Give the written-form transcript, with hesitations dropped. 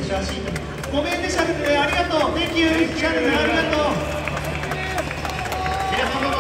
写真。ごめんね、シャルル、ありがとう。Thank you、シャルル、ありがとう。